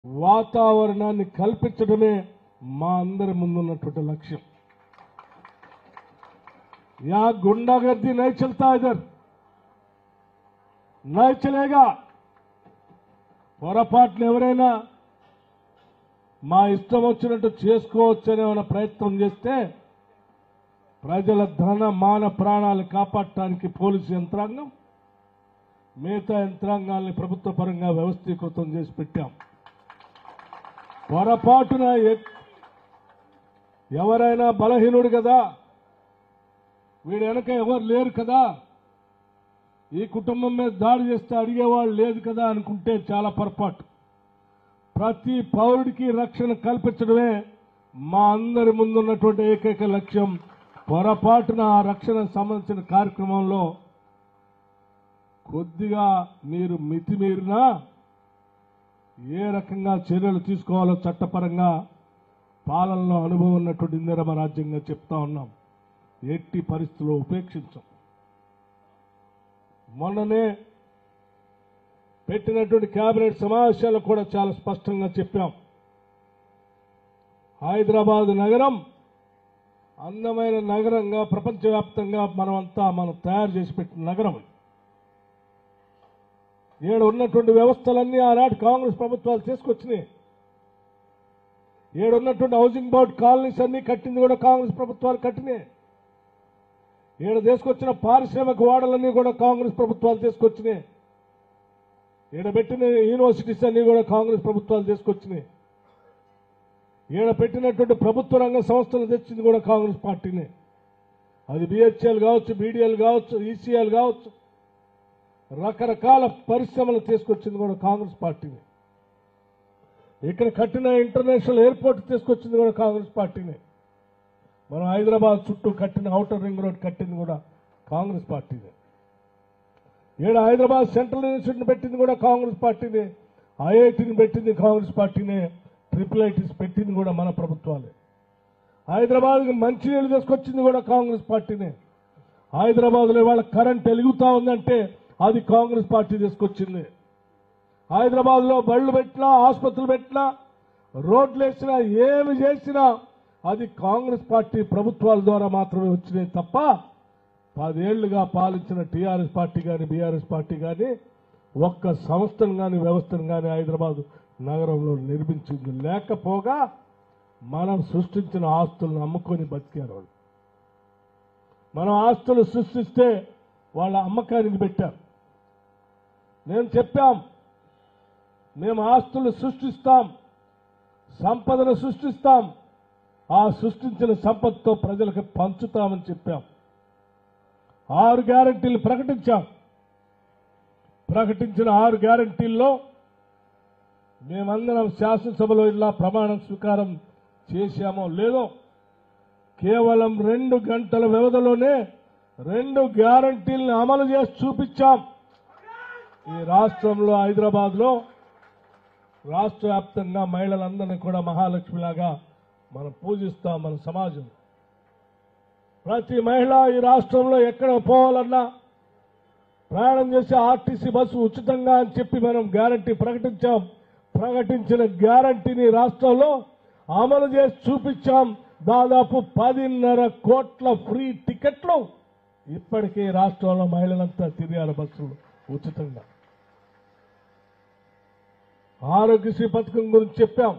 వాతావరణాన్ని కల్పించడమే మా అందరి ముందున్నటువంటి లక్ష్యం. या गुंडागर्दी नहीं चलता इधर, नहीं चलेगा. పొరపాటున ఎవరైనా మా ఇష్టం వచ్చినట్టు చేసుకోవచ్చనే ఉన్న ప్రయత్నం చేస్తే ప్రజల ధన మాన ప్రాణాలు కాపాడటానికి పోలీసు యంత్రాంగం మిగతా యంత్రాంగాల్ని ప్రభుత్వ పరంగా వ్యవస్థీకృతం చేసి పెట్టాం. పొరపాటున ఎవరైనా బలహీనుడు కదా, వీడు వెనక ఎవరు లేరు కదా, ఈ కుటుంబం మీద దాడి చేస్తే అడిగేవాళ్ళు లేదు కదా అనుకుంటే చాలా పొరపాటు. ప్రతి పౌరుడికి రక్షణ కల్పించడమే మా అందరి ముందున్నటువంటి ఏకైక లక్ష్యం. పొరపాటున ఆ రక్షణకు సంబంధించిన కార్యక్రమంలో కొద్దిగా మీరు మితిమీరినా ఏ రకంగా చర్యలు తీసుకోవాలో చట్టపరంగా పాలనలో అనుభవం ఉన్నటువంటి ఇందిరమ్మ రాజ్యంగా చెప్తా ఉన్నాం. ఎట్టి పరిస్థితుల్లో ఉపేక్షించం. మొన్ననే పెట్టినటువంటి కేబినెట్ సమావేశాలు కూడా చాలా స్పష్టంగా చెప్పాం. హైదరాబాద్ నగరం అందమైన నగరంగా ప్రపంచవ్యాప్తంగా మనం తయారు చేసి పెట్టిన నగరం. ఏడు ఉన్నటువంటి వ్యవస్థలన్నీ ఆనాటి కాంగ్రెస్ ప్రభుత్వాలు తీసుకొచ్చినాయి. ఏడున్నటువంటి హౌసింగ్ బోర్డు కాలనీస్ అన్ని కట్టింది కూడా కాంగ్రెస్ ప్రభుత్వాలు కట్టినాయి. ఈడ తీసుకొచ్చిన పారిశ్రామిక వాడలన్నీ కూడా కాంగ్రెస్ ప్రభుత్వాలు తీసుకొచ్చినాయి. ఈడ పెట్టిన యూనివర్సిటీస్ అన్ని కూడా కాంగ్రెస్ ప్రభుత్వాలు తీసుకొచ్చినాయి. ఈడ పెట్టినటువంటి ప్రభుత్వ రంగ సంస్థలు తెచ్చింది కూడా కాంగ్రెస్ పార్టీనే. అది బిహెచ్ఎల్ కావచ్చు, బీడీఎల్ కావచ్చు, ఈసీఎల్ కావచ్చు, రకరకాల పరిశ్రమలు తీసుకొచ్చింది కూడా కాంగ్రెస్ పార్టీనే. ఇక్కడ కట్టిన ఇంటర్నేషనల్ ఎయిర్పోర్ట్ తీసుకొచ్చింది కూడా కాంగ్రెస్ పార్టీనే. మనం హైదరాబాద్ చుట్టూ కట్టిన ఔటర్ రింగ్ రోడ్ కట్టింది కూడా కాంగ్రెస్ పార్టీనే. ఈడ హైదరాబాద్ సెంట్రల్ యూనివర్సిటీని పెట్టింది కూడా కాంగ్రెస్ పార్టీనే. ఐఐటీని పెట్టింది కాంగ్రెస్ పార్టీనే. ట్రిపుల్ ఐటీస్ పెట్టింది కూడా మన ప్రభుత్వాలే. హైదరాబాద్కి మంచినీళ్ళు తీసుకొచ్చింది కూడా కాంగ్రెస్ పార్టీనే. హైదరాబాద్లో ఇవాళ కరెంట్ వెలుగుతా ఉందంటే అది కాంగ్రెస్ పార్టీ తీసుకొచ్చింది. హైదరాబాద్లో బళ్ళు పెట్టినా, ఆసుపత్రులు పెట్టినా, రోడ్లు వేసినా, ఏమి చేసినా అది కాంగ్రెస్ పార్టీ ప్రభుత్వాల ద్వారా మాత్రమే వచ్చినాయి తప్ప 10 ఏళ్లుగా పాలించిన టీఆర్ఎస్ పార్టీ కానీ బీఆర్ఎస్ పార్టీ కానీ ఒక్క సంస్థను కానీ వ్యవస్థను కానీ హైదరాబాద్ నగరంలో నిర్మించింది లేకపోగా మనం సృష్టించిన ఆస్తులను అమ్ముకొని బతికారు వాళ్ళు. మనం ఆస్తులు సృష్టిస్తే వాళ్ళ అమ్మకానికి పెట్టారు. నేను చెప్పాం, మేము ఆస్తులు సృష్టిస్తాం, సంపదను సృష్టిస్తాం, ఆ సృష్టించిన సంపత్తో ప్రజలకు పంచుతామని చెప్పాం. 6 గ్యారంటీలు ప్రకటించాం. ప్రకటించిన 6 గ్యారంటీల్లో మేమందరం శాసనసభలో ఇలా ప్రమాణ స్వీకారం చేశామో లేదో కేవలం 2 గంటల వ్యవధిలోనే 2 గ్యారంటీలను అమలు చేసి చూపించాం. ఈ రాష్ట్రంలో హైదరాబాద్లో రాష్ట్ర వ్యాప్తంగా మహిళలందరినీ కూడా మహాలక్ష్మిలాగా మనం పూజిస్తాం. మన సమాజం ప్రతి మహిళ ఈ రాష్ట్రంలో ఎక్కడ పోవాలన్నా ప్రయాణం చేసే ఆర్టీసీ బస్సు ఉచితంగా అని చెప్పి మనం గ్యారంటీ ప్రకటించాం. ప్రకటించిన గ్యారంటీని రాష్ట్రంలో అమలు చేసి చూపించాం. దాదాపు 10.5 కోట్ల ఫ్రీ టికెట్లు ఇప్పటికీ రాష్ట్రంలో మహిళలంతా తిరిగారు బస్సులు ఉచితంగా. ఆరోగ్యశ్రీ పథకం గురించి చెప్పాం.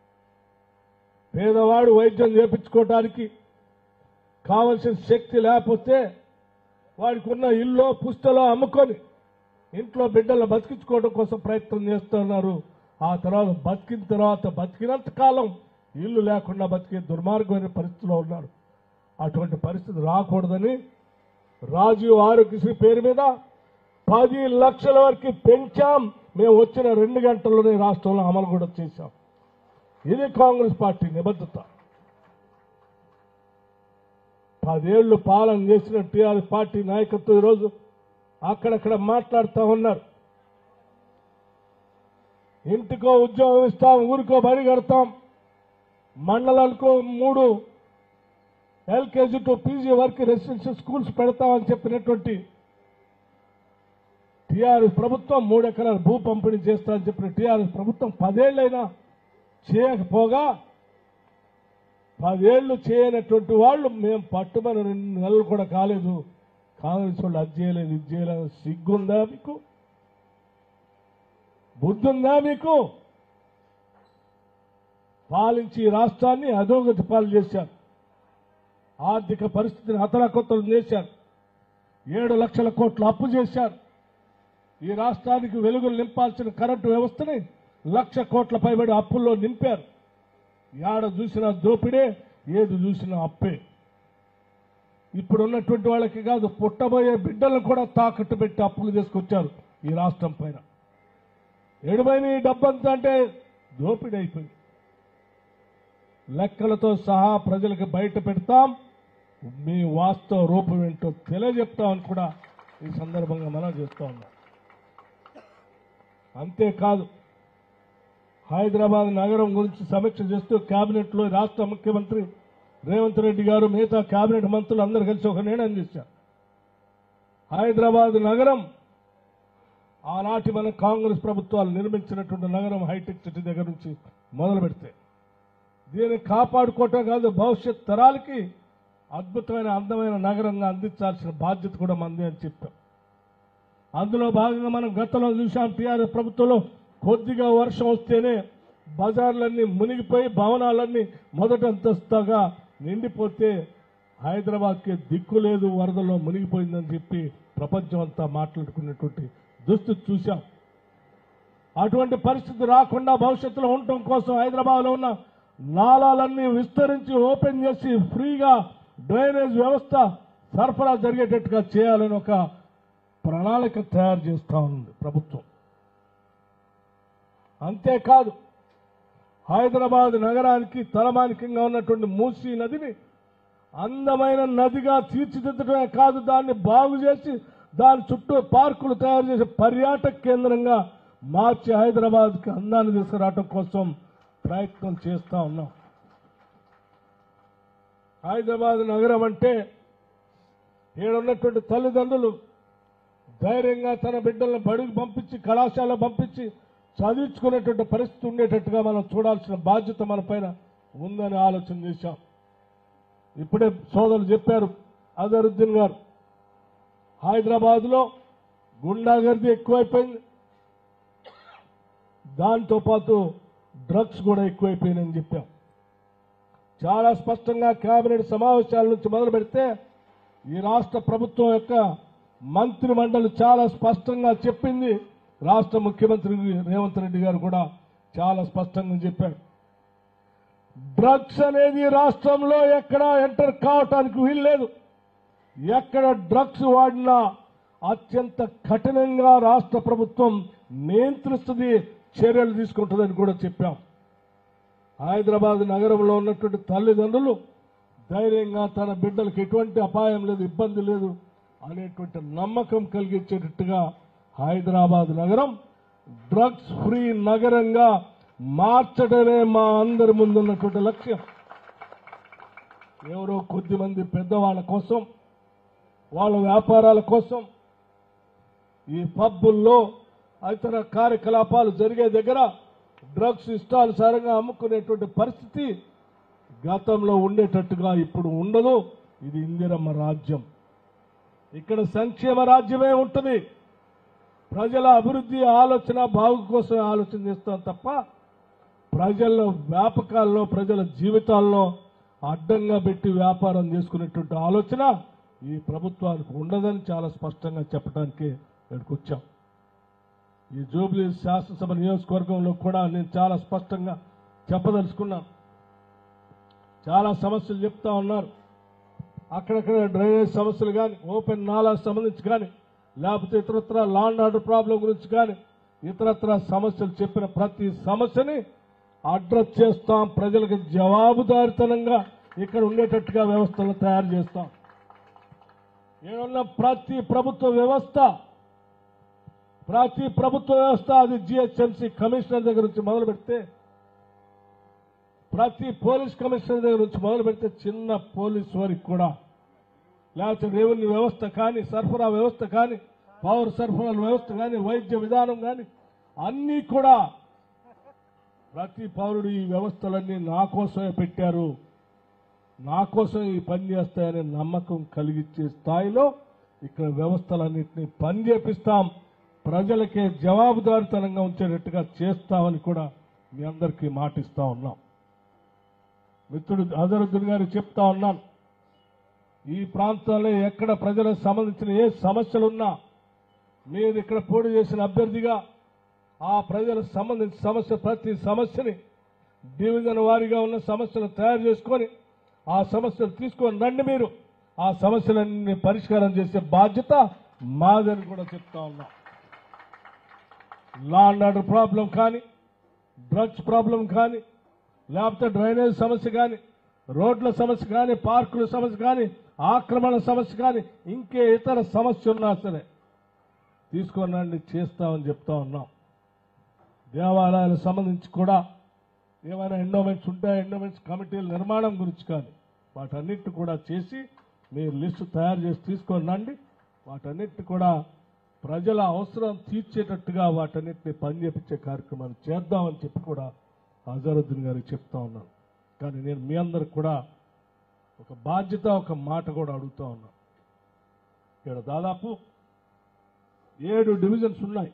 పేదవాడు వైద్యం చేయించుకోవడానికి కావలసిన శక్తి లేకపోతే వాడికి ఉన్న ఇల్లు పుస్తలో అమ్ముకొని ఇంట్లో బిడ్డలను బతికించుకోవడం కోసం ప్రయత్నం చేస్తున్నారు. ఆ తర్వాత బతికినంత కాలం ఇల్లు లేకుండా బతికే దుర్మార్గమైన పరిస్థితిలో ఉన్నాడు. అటువంటి పరిస్థితి రాకూడదని రాజీవ్ ఆరోగ్యశ్రీ పేరు మీద 10 లక్షల వరకు పెంచాం. మేము వచ్చిన 2 గంటల్లోనే రాష్ట్రంలో అమలు కూడా చేశాం. ఇది కాంగ్రెస్ పార్టీ నిబద్ధత. 10 ఏళ్లు పాలన చేసిన టీఆర్ఎస్ పార్టీ నాయకత్వం ఈరోజు అక్కడక్కడ మాట్లాడుతూ ఉన్నారు. ఇంటికో ఉద్యోగం ఇస్తాం, ఊరికో బడి కడతాం, మండలానికో 3 LKG టు PG వరకు రెసిడెన్షియల్ స్కూల్స్ పెడతామని చెప్పినటువంటి టీఆర్ఎస్ ప్రభుత్వం 3 ఎకరాల భూ పంపిణీ చేస్తారని చెప్పిన టీఆర్ఎస్ ప్రభుత్వం 10 ఏళ్లైనా చేయకపోగా 10 ఏళ్లు చేయనటువంటి వాళ్ళు మేము పట్టుమని 2 నెలలు కూడా కాలేదు, కాంగ్రెస్ వాళ్ళు అది చేయలేదు ఇది చేయలేదు. సిగ్గుందా మీకు? బుద్ధుందా మీకు? పాలించి ఈ రాష్ట్రాన్ని అధోగతి పాలు చేశారు, ఆర్థిక పరిస్థితిని అతలాకుతలం చేశారు, 7 లక్షల కోట్ల అప్పు చేశారు. ఈ రాష్ట్రానికి వెలుగులు నింపాల్సిన కరెంటు వ్యవస్థని 1,00,000 కోట్ల పైబడి అప్పుల్లో నింపారు. ఏడ చూసినా దోపిడే, ఏది చూసినా అప్పే. ఇప్పుడున్నటువంటి వాళ్ళకి కాదు, పుట్టబోయే బిడ్డలను కూడా తాకట్టు పెట్టి అప్పులు తీసుకొచ్చారు ఈ రాష్ట్రం పైన. ఎడుమైన ఈ డబ్బంతా అంటే దోపిడీ అయిపోయింది. లెక్కలతో సహా ప్రజలకు బయట పెడతాం, మీ వాస్తవ రూపం ఏంటో తెలియజెప్తామని కూడా ఈ సందర్భంగా మనం చేస్తూ ఉన్నాం. అంతేకాదు, హైదరాబాద్ నగరం గురించి సమీక్ష చేస్తూ కేబినెట్లో రాష్ట్ర ముఖ్యమంత్రి రేవంత్ రెడ్డి గారు మిగతా కేబినెట్ మంత్రులు అందరూ కలిసి ఒక నిర్ణయం చేశారు. హైదరాబాద్ నగరం ఆనాటి మన కాంగ్రెస్ ప్రభుత్వాలు నిర్మించినటువంటి నగరం హైటెక్ సిటీ దగ్గర నుంచి మొదలు పెడితే దీన్ని కాపాడుకోవటం కాదు, భవిష్యత్ తరాలకి అద్భుతమైన అందమైన నగరంగా అందించాల్సిన బాధ్యత కూడా మనది అని చెప్పాం. అందులో భాగంగా మనం గతంలో చూసాం, టీఆర్ఎస్ ప్రభుత్వంలో కొద్దిగా వర్షం వస్తేనే బజార్లన్నీ మునిగిపోయి భవనాలన్నీ మొదటి అంతస్తుగా నిండిపోతే హైదరాబాద్కి దిక్కు లేదు, వరదల్లో మునిగిపోయిందని చెప్పి ప్రపంచం అంతా మాట్లాడుకున్నటువంటి దుస్థితి చూశాం. అటువంటి పరిస్థితి రాకుండా భవిష్యత్తులో ఉండటం కోసం హైదరాబాద్లో ఉన్న నాలాలన్నీ విస్తరించి ఓపెన్ చేసి ఫ్రీగా డ్రైనేజ్ వ్యవస్థ సరఫరా జరిగేటట్టుగా చేయాలని ఒక ప్రణాళిక తయారు చేస్తూ ఉంది ప్రభుత్వం. అంతేకాదు, హైదరాబాద్ నగరానికి తలమానికంగా ఉన్నటువంటి మూసీ నదిని అందమైన నదిగా తీర్చిదిద్దడమే కాదు, దాన్ని బాగు చేసి దాని చుట్టూ పార్కులు తయారు చేసి పర్యాటక కేంద్రంగా మార్చి హైదరాబాద్కి అందాన్ని తీసుకురావడం కోసం ప్రయత్నం చేస్తూ ఉన్నాం. హైదరాబాద్ నగరం అంటే ఏడున్నటువంటి తల్లిదండ్రులు ధైర్యంగా తన బిడ్డలను బడికి పంపించి కళాశాల పంపించి చదివించుకునేటువంటి పరిస్థితి ఉండేటట్టుగా మనం చూడాల్సిన బాధ్యత మన పైన ఉందని ఆలోచన చేశాం. ఇప్పుడే సోదరులు చెప్పారు అజరుద్దీన్ గారు, హైదరాబాద్లో గుండాగర్దీ ఎక్కువైపోయింది, దాంతోపాటు డ్రగ్స్ కూడా ఎక్కువైపోయినాయని చెప్పాం. చాలా స్పష్టంగా కేబినెట్ సమావేశాల నుంచి మొదలు పెడితే ఈ రాష్ట్ర ప్రభుత్వం యొక్క మంత్రి మండలి చాలా స్పష్టంగా చెప్పింది, రాష్ట్ర ముఖ్యమంత్రి రేవంత్ రెడ్డి గారు కూడా చాలా స్పష్టంగా చెప్పారు. డ్రగ్స్ అనేది రాష్ట్రంలో ఎక్కడ ఎంటర్ కావటానికి వీల్లేదు. ఎక్కడ డ్రగ్స్ వాడినా అత్యంత కఠినంగా రాష్ట్ర ప్రభుత్వం నియంత్రిస్తుంది, చర్యలు తీసుకుంటుందని కూడా చెప్పాం. హైదరాబాద్ నగరంలో ఉన్నటువంటి తల్లిదండ్రులు ధైర్యంగా తన బిడ్డలకు ఎటువంటి అపాయం లేదు, ఇబ్బంది లేదు అనేటువంటి నమ్మకం కలిగించేటట్టుగా హైదరాబాద్ నగరం డ్రగ్స్ ఫ్రీ నగరంగా మార్చడమే మా అందరి ముందున్నటువంటి లక్ష్యం. ఎవరో కొద్దిమంది పెద్దవాళ్ళ కోసం, వాళ్ళ వ్యాపారాల కోసం ఈ పబ్బుల్లో ఇతర కార్యకలాపాలు జరిగే దగ్గర డ్రగ్స్ ఇష్టానుసారంగా అమ్ముకునేటువంటి పరిస్థితి గతంలో ఉండేటట్టుగా ఇప్పుడు ఉండదు. ఇది ఇందిరమ్మ రాజ్యం. ఇక్కడ సంక్షేమ రాజ్యమే ఉంటుంది. ప్రజల అభివృద్ధి ఆలోచన బాగు కోసం ఆలోచన చేస్తాం తప్ప ప్రజల వ్యాపకాల్లో ప్రజల జీవితాల్లో అడ్డంగా పెట్టి వ్యాపారం చేసుకునేటువంటి ఆలోచన ఈ ప్రభుత్వానికి ఉండదని చాలా స్పష్టంగా చెప్పడానికి ఇక్కడికి వచ్చాం. ఈ జూబ్లీ శాసనసభ నియోజకవర్గంలో కూడా నేను చాలా స్పష్టంగా చెప్పదలుచుకున్నాను. చాలా సమస్యలు చెప్తా ఉన్నారు. అక్కడక్కడ డ్రైనేజ్ సమస్యలు కానీ, ఓపెన్ నాలాకు సంబంధించి కానీ, లేకపోతే ఇతరత్ర లా అండ్ ఆర్డర్ ప్రాబ్లం గురించి కానీ, ఇతరత్ర సమస్యలు చెప్పిన ప్రతి సమస్యని అడ్రస్ చేస్తాం. ప్రజలకు జవాబుదారితనంగా ఇక్కడ ఉండేటట్టుగా వ్యవస్థలు తయారు చేస్తాం. ఏమన్నా ప్రతి ప్రభుత్వ వ్యవస్థ అది జిహెచ్ఎంసీ కమిషనర్ దగ్గర నుంచి మొదలు పెడితే, ప్రతి పోలీస్ కమిషనర్ దగ్గర నుంచి మొదలు పెడితే, చిన్న పోలీస్ వారికి కూడా, లేకపోతే రెవెన్యూ వ్యవస్థ కానీ, సరఫరా వ్యవస్థ కానీ, పౌర సరఫరాల వ్యవస్థ కానీ, వైద్య విధానం కానీ అన్నీ కూడా ప్రతి పౌరుడు ఈ వ్యవస్థలన్నీ నా కోసమే పెట్టారు, నా కోసం ఈ పని చేస్తాయనే నమ్మకం కలిగించే స్థాయిలో ఇక్కడ వ్యవస్థలన్నింటినీ పని చేపిస్తాం, ప్రజలకే జవాబుదారీతనంగా ఉంచేటట్టుగా చేస్తామని కూడా మీ అందరికీ మాటిస్తా ఉన్నాం. మిత్రుడు అజరుద్దీన్ గారు చెప్తా ఉన్నాను, ఈ ప్రాంతంలో ఎక్కడ ప్రజలకు సంబంధించిన ఏ సమస్యలున్నా మీరు ఇక్కడ పోటీ చేసిన అభ్యర్థిగా ఆ ప్రజలకు సంబంధించిన సమస్య ప్రతి సమస్యని డివిజన్ వారీగా ఉన్న సమస్యలు తయారు చేసుకొని ఆ సమస్యలు తీసుకొని రండి, మీరు ఆ సమస్యలన్నీ పరిష్కారం చేసే బాధ్యత మాదని కూడా చెప్తా ఉన్నాం. లా అండ్ ఆర్డర్ ప్రాబ్లం కానీ, డ్రగ్స్ ప్రాబ్లం కానీ, లేకపోతే డ్రైనేజ్ సమస్య కానీ, రోడ్ల సమస్య కానీ, పార్కుల సమస్య కానీ, ఆక్రమణ సమస్య కానీ, ఇంకే ఇతర సమస్య ఉన్నా సరే తీసుకొని రండి, చేస్తామని చెప్తా ఉన్నాం. దేవాలయాలకు సంబంధించి కూడా ఏమైనా ఎండోమెంట్స్ ఉంటే ఎండోమెంట్స్ కమిటీల నిర్మాణం గురించి కానీ వాటన్నిటిని కూడా చేసి మీరు లిస్టు తయారు చేసి తీసుకొని రండి. వాటన్నిటిని కూడా ప్రజల అవసరం తీర్చేటట్టుగా వాటన్నిటిని పనిచేపించే కార్యక్రమాన్ని చేద్దామని చెప్పి కూడా అజరుద్దీన్ గారికి చెప్తా ఉన్నాను. కానీ నేను మీ అందరికి కూడా ఒక బాధ్యత, ఒక మాట కూడా అడుగుతా ఉన్నాను. ఇక్కడ దాదాపు 7 డివిజన్స్ ఉన్నాయి,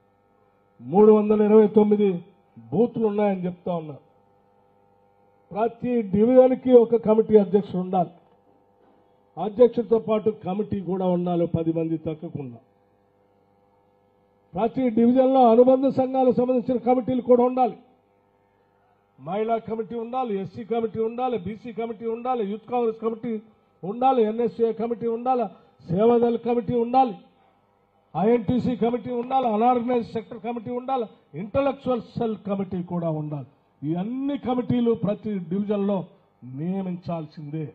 329 బూత్లు ఉన్నాయని చెప్తా ఉన్నారు. ప్రతి డివిజన్కి ఒక కమిటీ అధ్యక్షుడు ఉండాలి, అధ్యక్షుడితో పాటు కమిటీ కూడా ఉండాలి, 10 మంది తగ్గకుండా. ప్రతి డివిజన్లో అనుబంధ సంఘాలకు సంబంధించిన కమిటీలు కూడా ఉండాలి. మహిళా కమిటీ ఉండాలి, ఎస్సీ కమిటీ ఉండాలి, బీసీ కమిటీ ఉండాలి, యూత్ కాంగ్రెస్ కమిటీ ఉండాలి, ఎన్ఎస్ఏ కమిటీ ఉండాలి, సేవాదళ కమిటీ ఉండాలి, ఐఎన్టీసీ కమిటీ ఉండాలి, అనార్గనైజ్డ్ సెక్టర్ కమిటీ ఉండాలి, ఇంటలెక్చువల్ సెల్ కమిటీ కూడా ఉండాలి. ఈ అన్ని కమిటీలు ప్రతి డివిజన్లో నియమించాల్సిందే.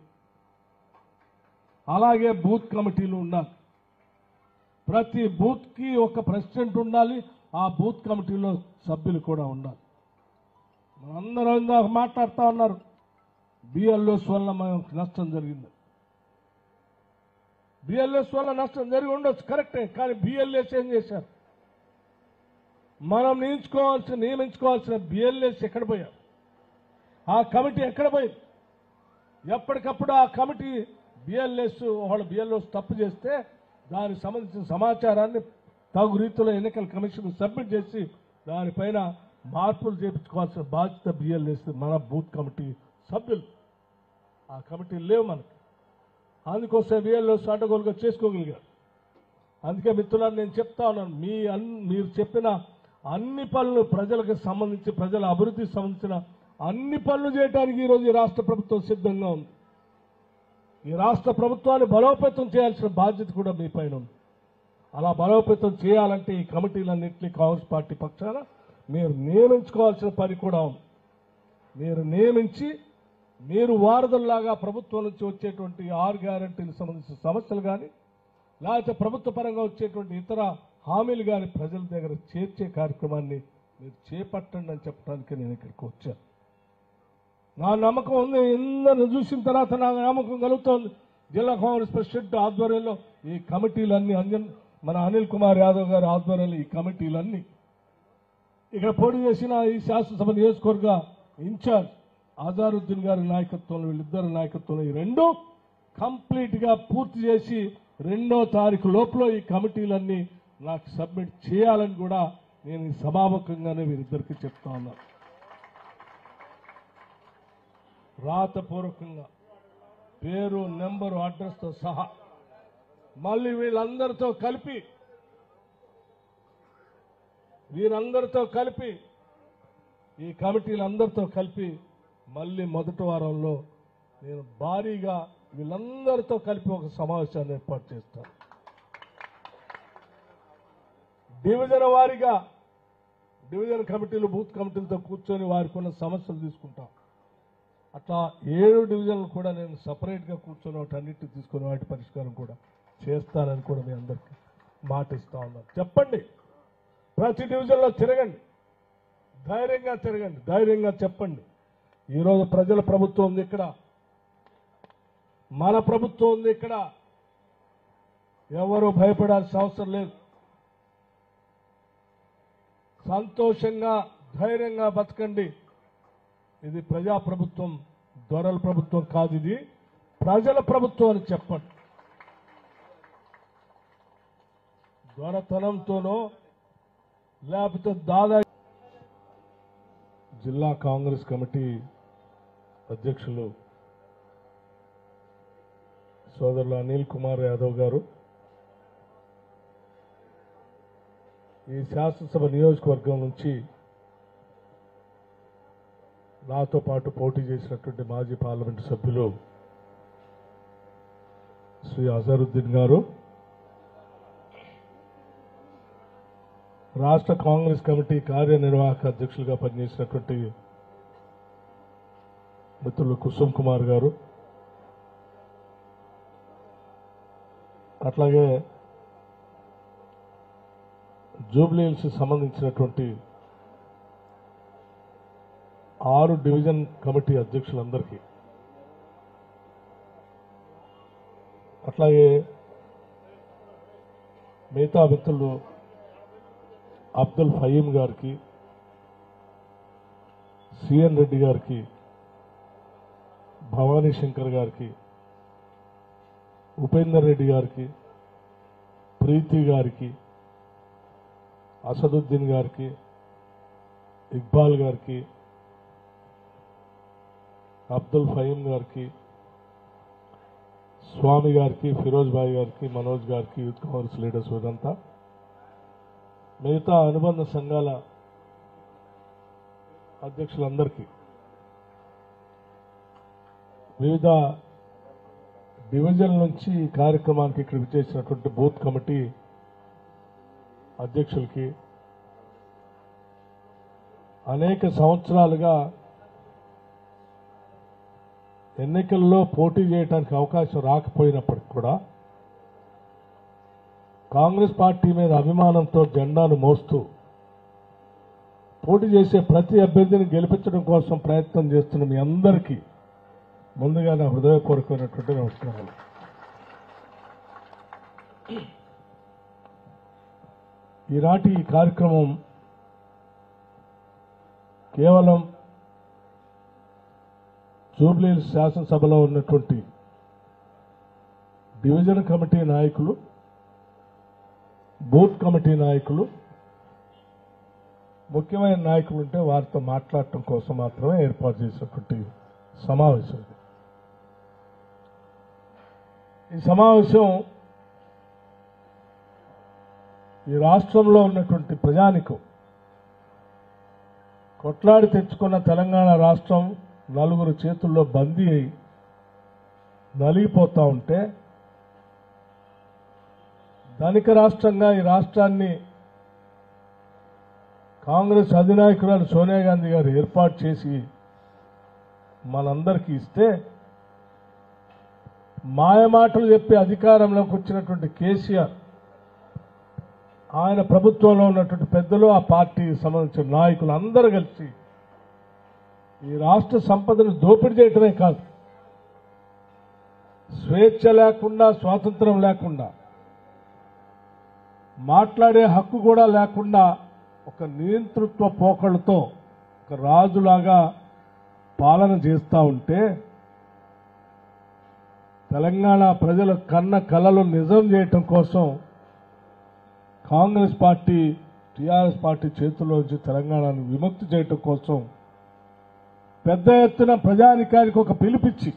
అలాగే బూత్ కమిటీలు ఉండాలి. ప్రతి బూత్కి ఒక ప్రెసిడెంట్ ఉండాలి, ఆ బూత్ కమిటీలో సభ్యులు కూడా ఉండాలి. మనందరూ ఇందాక మాట్లాడుతూ ఉన్నారు, బిఎల్ఓస్ వల్ల మనకు నష్టం జరిగింది. బిఎల్ఎస్ వల్ల నష్టం జరిగి ఉండొచ్చు, కరెక్టే. కానీ బిఎల్ఎస్ ఏం చేశారు? మనం నియమించుకోవాల్సిన బిఎల్ఎస్ ఎక్కడ పోయారు? ఆ కమిటీ ఎక్కడ పోయింది? ఎప్పటికప్పుడు ఆ కమిటీ బిఎల్ఓస్ తప్పు చేస్తే దానికి సంబంధించిన సమాచారాన్ని తగు రీతిలో ఎన్నికల కమిషన్ సబ్మిట్ చేసి దానిపైన మార్పులు చేయించుకోవాల్సిన బాధ్యత బిఎల్ఎస్, మన బూత్ కమిటీ సభ్యులు. ఆ కమిటీలు లేవు మనకి, అందుకోసం బిఎల్ఓస్ అడ్డగోలుగా చేసుకోగలిగారు. అందుకే మిత్రులను నేను చెప్తా ఉన్నాను, మీరు చెప్పిన అన్ని పనులు ప్రజలకు సంబంధించి, ప్రజల అభివృద్ధికి సంబంధించిన అన్ని పనులు చేయడానికి ఈరోజు ఈ రాష్ట్ర ప్రభుత్వం సిద్ధంగా ఉంది. ఈ రాష్ట్ర ప్రభుత్వాన్ని బలోపేతం చేయాల్సిన బాధ్యత కూడా మీ పైన ఉంది. అలా బలోపేతం చేయాలంటే ఈ కమిటీలన్నింటినీ కాంగ్రెస్ పార్టీ పక్షాన మీరు నియమించుకోవాల్సిన పని కూడా ఉంది. మీరు నియమించి మీరు వారధుల్లాగా ప్రభుత్వం నుంచి వచ్చేటువంటి 6 గ్యారెంటీలకు సంబంధించిన సమస్యలు కానీ, లేకపోతే ప్రభుత్వ పరంగా వచ్చేటువంటి ఇతర హామీలు కానీ ప్రజల దగ్గర చేర్చే కార్యక్రమాన్ని మీరు చేపట్టండి అని చెప్పడానికి నేను ఇక్కడికి వచ్చాను. నా నమ్మకం ఉంది, అందరిని చూసిన తర్వాత నా నమ్మకం కలుగుతోంది. జిల్లా కాంగ్రెస్ ప్రెసిడెంట్ ఆధ్వర్యంలో ఈ కమిటీలన్నీ, మన అనిల్ కుమార్ యాదవ్ గారి ఆధ్వర్యంలో ఈ కమిటీలన్నీ, ఇక్కడ పోటీ చేసిన ఈ శాసనసభ నియోజకవర్గ ఇన్ఛార్జ్ అజరుద్దీన్ గారి నాయకత్వంలో, వీళ్ళిద్దరి నాయకత్వంలో ఈ 2 కంప్లీట్ గా పూర్తి చేసి 2వ తారీఖు లోపల ఈ కమిటీలన్నీ నాకు సబ్మిట్ చేయాలని కూడా నేను ఈ సభాముఖంగానే వీరిద్దరికీ చెప్తా ఉన్నాను. రాతపూర్వకంగా పేరు, నెంబరు, అడ్రస్తో సహా మళ్ళీ వీరందరితో కలిపి ఈ కమిటీలందరితో కలిపి మళ్ళీ మొదటి వారంలో నేను భారీగా వీళ్ళందరితో కలిపి ఒక సమావేశాన్ని ఏర్పాటు చేస్తాను. డివిజన్ వారీగా డివిజన్ కమిటీలు, బూత్ కమిటీలతో కూర్చొని వారికి ఉన్న సమస్యలు తీసుకుంటాం. అట్లా 7 డివిజన్లు కూడా నేను సపరేట్గా కూర్చొని వాటన్నిటిని తీసుకొని వాటి పరిష్కారం కూడా చేస్తానని కూడా మీ అందరికీ మాట ఇస్తా ఉన్నాను. చెప్పండి, ప్రతి డివిజన్లో తిరగండి, ధైర్యంగా తిరగండి, ధైర్యంగా చెప్పండి. ఈరోజు ప్రజల ప్రభుత్వం ఉంది ఇక్కడ, మన ప్రభుత్వం ఉంది ఇక్కడ, ఎవరు భయపడాల్సిన అవసరం లేదు. సంతోషంగా ధైర్యంగా బతకండి. ఇది ప్రజాప్రభుత్వం, దొరల ప్రభుత్వం కాదు, ఇది ప్రజల ప్రభుత్వం అని చెప్పండి. దొరతనంతోనో లేకపోతే దాదాపు జిల్లా కాంగ్రెస్ కమిటీ అధ్యక్షులు సోదరులు అనిల్ కుమార్ యాదవ్ గారు, ఈ శాసనసభ నియోజకవర్గం నుంచి నాతో పాటు పోటీ చేసినటువంటి మాజీ పార్లమెంటు సభ్యులు శ్రీ అజరుద్దీన్ గారు, రాష్ట్ర కాంగ్రెస్ కమిటీ కార్యనిర్వాహక అధ్యక్షులుగా పనిచేసినటువంటి మిత్రులు కుసుమ్ కుమార్ గారు, అట్లాగే జూబ్లీ హిల్స్ సంబంధించినటువంటి 6 డివిజన్ కమిటీ అధ్యక్షులందరికీ, అట్లాగే మిగతా మిత్రులు అబ్దుల్ ఫయీం గారికి, సిఎన్ రెడ్డి గారికి, భవానీ శంకర్ గారికి, ఉపేందర్ రెడ్డి గారికి, ప్రీతి గారికి, అసదుద్దీన్ గారికి, ఇక్బాల్ గారికి, అబ్దుల్ ఫయీం గారికి, స్వామి గారికి, ఫిరోజ్ భాయ్ గారికి, మనోజ్ గారికి, యూత్ కాంగ్రెస్ లీడర్స్ ఇదంతా, మిగతా అనుబంధ సంఘాల అధ్యక్షులందరికీ, వివిధ డివిజన్ నుంచి ఈ కార్యక్రమానికి ఇక్కడ విచ్చేసినటువంటి బూత్ కమిటీ అధ్యక్షులకి, అనేక సంవత్సరాలుగా ఎన్నికల్లో పోటీ చేయడానికి అవకాశం రాకపోయినప్పటికి కూడా కాంగ్రెస్ పార్టీ మీద అభిమానంతో జెండాను మోస్తూ పోటీ చేసే ప్రతి అభ్యర్థిని గెలిపించడం కోసం ప్రయత్నం చేస్తున్న మీ అందరికీ ముందుగా నా హృదయపూర్వకమైనటువంటి నమస్కారాలు. ఈనాటి ఈ కార్యక్రమం కేవలం జూబ్లీ హిల్స్ శాసనసభలో ఉన్నటువంటి డివిజన్ కమిటీ నాయకులు, బూత్ కమిటీ నాయకులు, ముఖ్యమైన నాయకులు ఉంటే వారితో మాట్లాడటం కోసం మాత్రమే ఏర్పాటు చేసినటువంటి సమావేశం. ఈ సమావేశం ఈ రాష్ట్రంలో ఉన్నటువంటి ప్రజానికం కొట్లాడి తెచ్చుకున్న తెలంగాణ రాష్ట్రం నలుగురు చేతుల్లో బందీ అయి నలిగిపోతా ఉంటే, ధనిక రాష్ట్రంగా ఈ రాష్ట్రాన్ని కాంగ్రెస్ అధినాయకురాలు సోనియా గాంధీ గారు ఏర్పాటు చేసి మనందరికీ ఇస్తే, మాయమాటలు చెప్పి అధికారంలోకి వచ్చినటువంటి కేసీఆర్, ఆయన ప్రభుత్వంలో ఉన్నటువంటి పెద్దలు, ఆ పార్టీకి సంబంధించిన నాయకులు అందరూ కలిసి ఈ రాష్ట్ర సంపదను దోపిడీ చేయటమే కాదు, స్వేచ్ఛ లేకుండా, స్వాతంత్రం లేకుండా, మాట్లాడే హక్కు కూడా లేకుండా ఒక నియంతృత్వ పోకళ్ళతో ఒక రాజులాగా పాలన చేస్తూ ఉంటే, తెలంగాణ ప్రజల కన్న కలలు నిజం చేయటం కోసం కాంగ్రెస్ పార్టీ, టీఆర్ఎస్ పార్టీ చేతుల్లోంచి తెలంగాణను విముక్తి చేయటం కోసం పెద్ద ఎత్తున ప్రజానికానికి ఒక పిలుపిచ్చి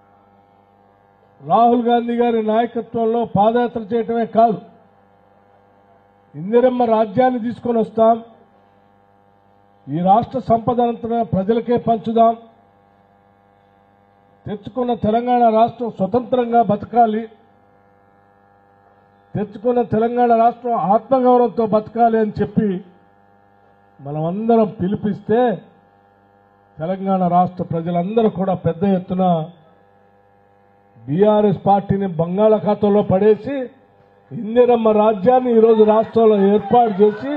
రాహుల్ గాంధీ గారి నాయకత్వంలో పాదయాత్ర చేయటమే కాదు, ఇందిరమ్మ రాజ్యాన్ని తీసుకొని వస్తాం, ఈ రాష్ట్ర సంపదనంతా ప్రజలకే పంచుదాం, తెచ్చుకున్న తెలంగాణ రాష్ట్రం స్వతంత్రంగా బతకాలి, తెచ్చుకున్న తెలంగాణ రాష్ట్రం ఆత్మగౌరవంతో బతకాలి అని చెప్పి మనమందరం పిలిపిస్తే, తెలంగాణ రాష్ట్ర ప్రజలందరూ కూడా పెద్ద ఎత్తున బీఆర్ఎస్ పార్టీని బంగాళాఖాతంలో పడేసి ఇందిరమ్మ రాజ్యాన్ని ఈరోజు రాష్ట్రంలో ఏర్పాటు చేసి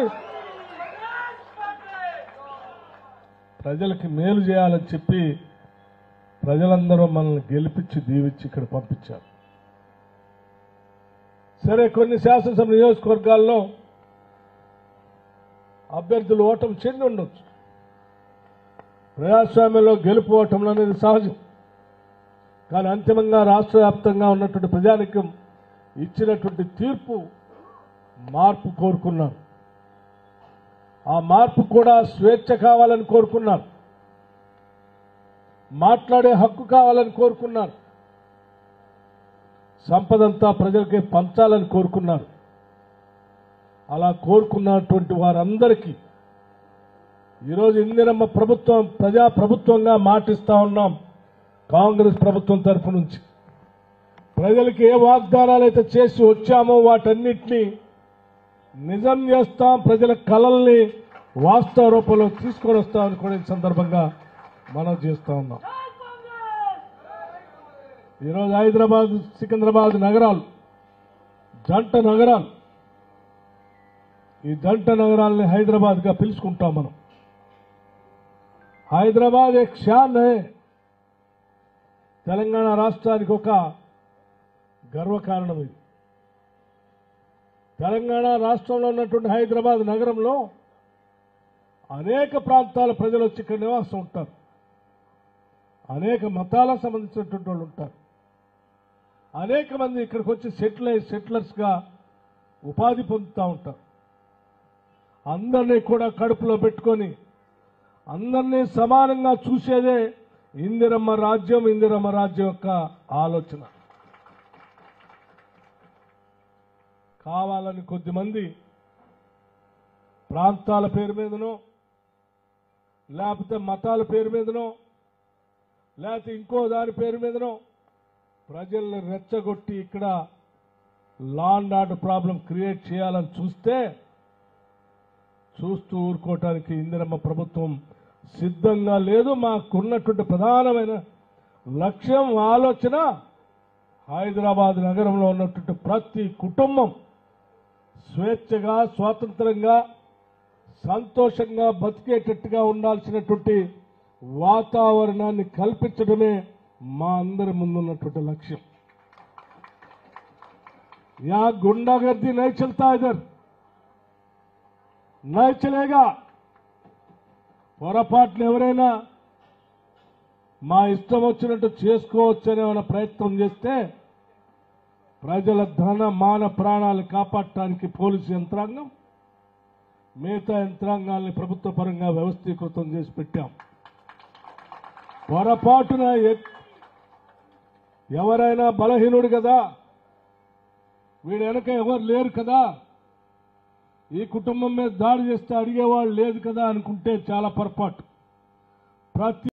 ప్రజలకి మేలు చేయాలని చెప్పి ప్రజలందరూ మనల్ని గెలిపించి దీవించి ఇక్కడ పంపించారు. సరే, కొన్ని శాసనసభ నియోజకవర్గాల్లో అభ్యర్థులు ఓటమి చెంది ఉండొచ్చు. ప్రజాస్వామ్యంలో గెలుపు ఓటములు అనేది సహజం. కానీ అంతిమంగా రాష్ట్ర వ్యాప్తంగా ఉన్నటువంటి ప్రజానికం ఇచ్చినటువంటి తీర్పు మార్పు కోరుకున్నారు. ఆ మార్పు కూడా స్వేచ్ఛ కావాలని కోరుకున్నారు. మాట్లాడే హక్కు కావాలని కోరుకున్నారు. సంపదంతా ప్రజలకే పంచాలని కోరుకున్నారు. అలా కోరుకున్నటువంటి వారందరికీ ఈరోజు ఇందిరమ్మ ప్రభుత్వం ప్రజా ప్రభుత్వంగా మాటిస్తా ఉన్నాం. కాంగ్రెస్ ప్రభుత్వం తరఫు నుంచి ప్రజలకు ఏ వాగ్దానాలు అయితే చేసి వచ్చామో వాటన్నిటినీ నిజం చేస్తాం. ప్రజల కలల్ని వాస్తవ రూపంలో తీసుకొని వస్తామని కూడా ఈ సందర్భంగా మనం చేస్తా ఉన్నాం. ఈరోజు హైదరాబాద్, సికింద్రాబాద్ నగరాలు జంట నగరాలు. ఈ జంట నగరాలని హైదరాబాద్గా పిలుచుకుంటాం మనం. హైదరాబాద్ एक शान है. తెలంగాణ రాష్ట్రానికి ఒక గర్వకారణం ఇది. తెలంగాణ రాష్ట్రంలో ఉన్నటువంటి హైదరాబాద్ నగరంలో అనేక ప్రాంతాల ప్రజలు వచ్చి ఇక్కడ నివాసం ఉంటారు. అనేక మతాలకు సంబంధించినటువంటి వాళ్ళు ఉంటారు. అనేక మంది ఇక్కడికి వచ్చి సెటిలర్స్గా ఉపాధి పొందుతూ ఉంటారు. అందరినీ కూడా కడుపులో పెట్టుకొని అందరినీ సమానంగా చూసేదే ఇందిరమ్మ రాజ్యం యొక్క ఆలోచన. కావాలని కొద్దిమంది ప్రాంతాల పేరు మీదనో లేకపోతే మతాల పేరు మీదనో లేకపోతే ఇంకో దాని పేరు మీదనో ప్రజల్ని రెచ్చగొట్టి ఇక్కడ law and order problem create చేయాలని చూస్తూ ఊరుకోవటానికి ఇందిరమ్మ ప్రభుత్వం సిద్ధంగా లేదు. మాకున్నటువంటి ప్రధానమైన లక్ష్యం, ఆలోచన హైదరాబాద్ నగరంలో ఉన్నటువంటి ప్రతి కుటుంబం స్వేచ్ఛగా, స్వాతంత్రంగా, సంతోషంగా బతికేటట్టుగా ఉండాల్సినటువంటి వాతావరణాన్ని కల్పించడమే మా అందరి ముందున్నటువంటి లక్ష్యం. యా గుండాగర్दी नहीं चलता, इधर नहीं चलेगा. పొరపాటున ఎవరైనా మా ఇష్టం వచ్చినట్టు చేసుకోవచ్చనే ఏమైనా ప్రయత్నం చేస్తే ప్రజల ధన మాన ప్రాణాలు కాపాడటానికి పోలీసు యంత్రాంగం, మిగతా యంత్రాంగాల్ని ప్రభుత్వ పరంగా వ్యవస్థీకృతం చేసి పెట్టాం. పొరపాటున ఎవరైనా బలహీనుడు కదా, వీడు వెనక ఎవరు లేరు కదా, ఈ కుటుంబం మీద దాడి చేస్తే అడిగేవాళ్ళు లేదు కదా అనుకుంటే చాలా పొరపాటు. ప్రతి